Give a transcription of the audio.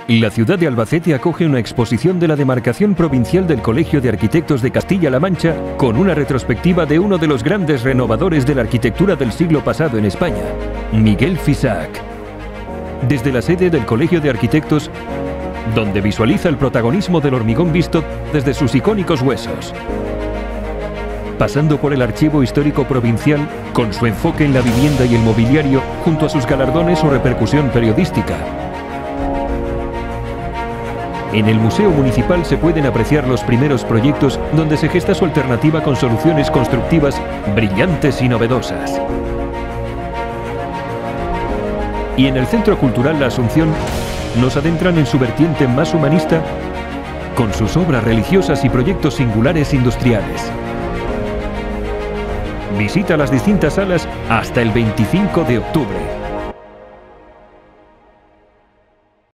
La ciudad de Albacete acoge una exposición de la demarcación provincial del Colegio de Arquitectos de Castilla-La Mancha con una retrospectiva de uno de los grandes renovadores de la arquitectura del siglo pasado en España, Miguel Fisac. Desde la sede del Colegio de Arquitectos, donde visualiza el protagonismo del hormigón visto desde sus icónicos huesos, pasando por el Archivo Histórico Provincial con su enfoque en la vivienda y el mobiliario junto a sus galardones o repercusión periodística. En el Museo Municipal se pueden apreciar los primeros proyectos donde se gesta su alternativa con soluciones constructivas brillantes y novedosas. Y en el Centro Cultural La Asunción nos adentran en su vertiente más humanista con sus obras religiosas y proyectos singulares industriales. Visita las distintas salas hasta el 25 de octubre.